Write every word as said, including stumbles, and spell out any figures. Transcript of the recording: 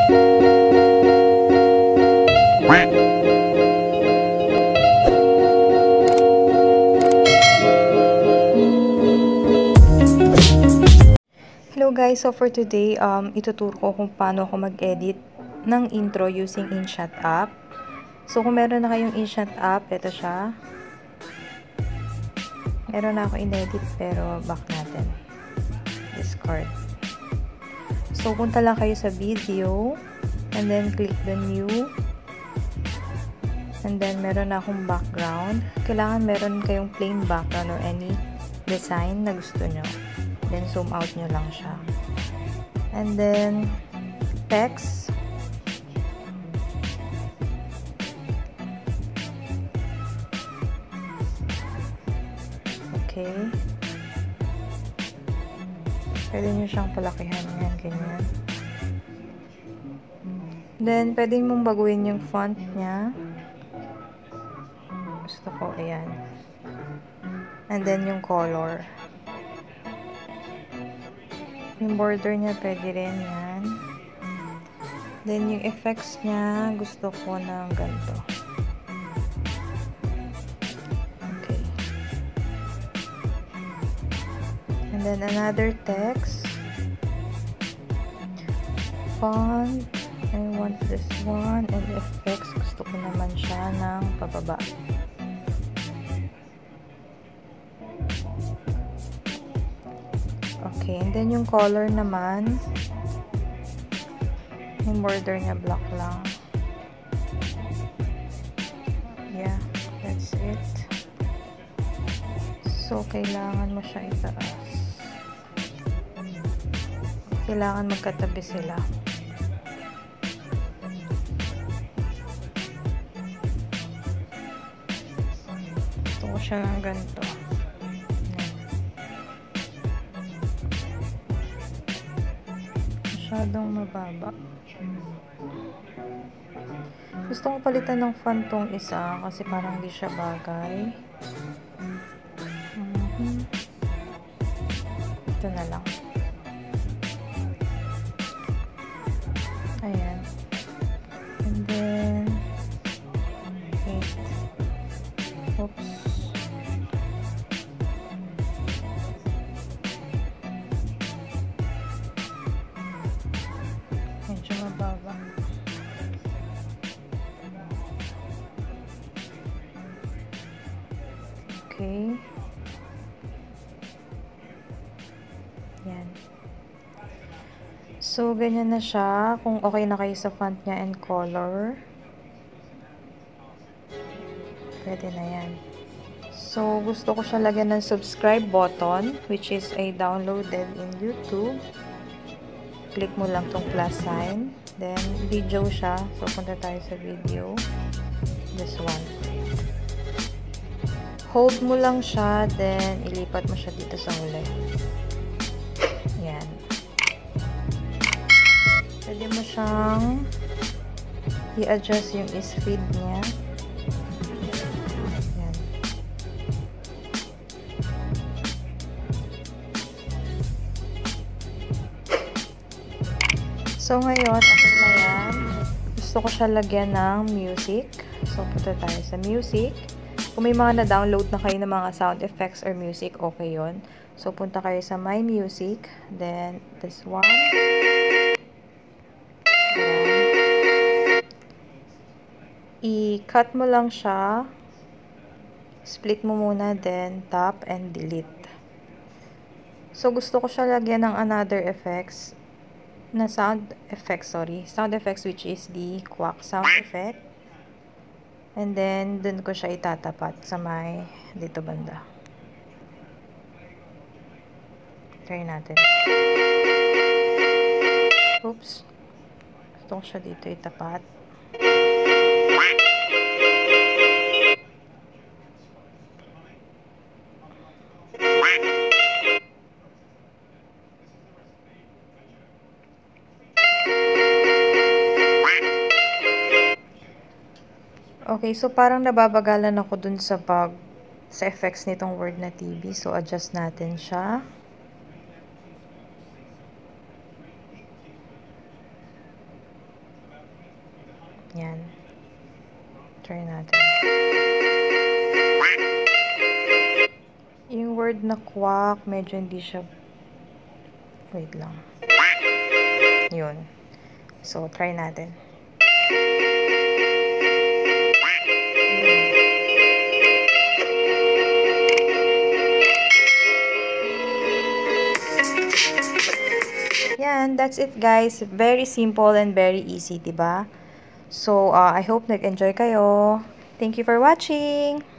Hello guys, so for today, um, ituturo ko kung paano ako mag-edit ng intro using INSHOT app. So kung meron na kayong INSHOT app, ito siya. Meron na ako in-edit pero back natin. Discard. So punta lang kayo sa video and then click the new. And then meron na akong background. Kailangan meron kayong plain background or any design na gusto nyo. Then, zoom out nyo lang siya. And then, text. Okay. Pwede nyo siyang palakihan yan, ganyan. Then, pwede mong baguhin yung font niya. Gusto ko, ayan. And then, yung color. Yung border niya, pwede rin yan. Then, yung effects niya, gusto ko ng ganito. Okay. And then, another text. Font. I want this one. And effects, gusto ko naman siya ng pababa. Okay, and then yung color naman, yung border niya black lang. Yeah, that's it. So, kailangan mo siya itaas. Kailangan magkatabi sila. Gusto ko siya ng ganito. Masyadong mababa. Gusto ko palitan ng font tong isa kasi parang hindi siya bagay. Mm-hmm. Ito na lang. Ayan. And then wait. Oops. Medyo mababa. Okay. Yan. So, ganyan na siya. Kung okay na kayo sa font niya and color, pwede na yan. So, gusto ko siya lagyan ng subscribe button, which is a downloaded in YouTube. Click mo lang tong plus sign. Then, video siya. So, punta tayo sa video. This one. Hold mo lang siya. Then, ilipat mo siya dito sa huli. Yan. Pwede mo siyang i-adjust yung speed niya. Yan. So, ngayon, okay na yan. Gusto ko siya lagyan ng music. So, punta tayo sa music. Kung may mga na-download na kayo ng mga sound effects or music, okay yun. So, punta kayo sa My Music. Then, this one. I-cut mo lang siya. Split mo muna, then tap and delete. So, gusto ko siya lagyan ng another effects. Na sound effects, sorry. Sound effects, which is the quack sound effect. And then, dun ko siya itatapat sa may dito banda. Try natin. Oops. Gusto ko siya dito itapat. Okay, so parang nababagalan ako dun sa pag sa effects nitong word na T V. So, adjust natin siya. Yan. Try natin. Yung word na quack, medyo hindi siya... Wait lang. Yun. So, try natin. Yan, that's it guys. Very simple and very easy, diba? So, uh, I hope nag-enjoy kayo. Thank you for watching!